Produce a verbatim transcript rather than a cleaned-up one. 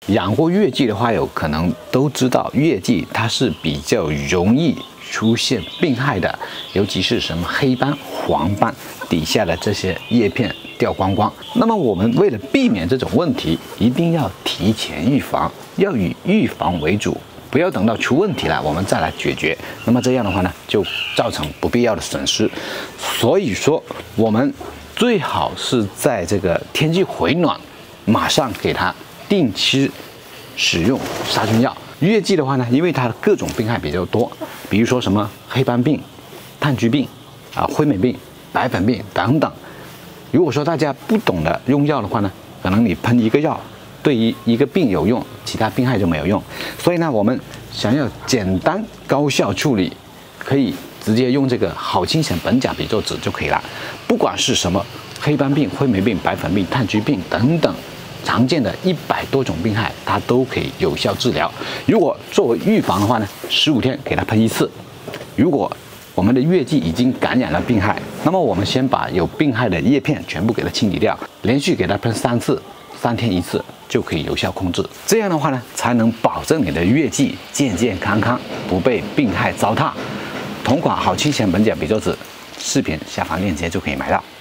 养过月季的话友可能都知道，月季它是比较容易出现病害的，尤其是什么黑斑、黄斑，底下的这些叶片掉光光。那么我们为了避免这种问题，一定要提前预防，要以预防为主。 不要等到出问题了，我们再来解决。那么这样的话呢，就造成不必要的损失。所以说，我们最好是在这个天气回暖，马上给它定期使用杀菌药。月季的话呢，因为它的各种病害比较多，比如说什么黑斑病、炭疽病啊、灰霉病、白粉病等等。如果说大家不懂得用药的话呢，可能你喷一个药。 对于一个病有用，其他病害就没有用。所以呢，我们想要简单高效处理，可以直接用这个好清显苯甲吡唑酯就可以了。不管是什么黑斑病、灰霉病、白粉病、炭疽病等等常见的一百多种病害，它都可以有效治疗。如果作为预防的话呢，十五天给它喷一次。如果我们的月季已经感染了病害，那么我们先把有病害的叶片全部给它清理掉，连续给它喷三次，三天一次。 就可以有效控制，这样的话呢，才能保证你的月季健健康康，不被病害糟蹋。同款好清显苯甲吡唑酯，视频下方链接就可以买到。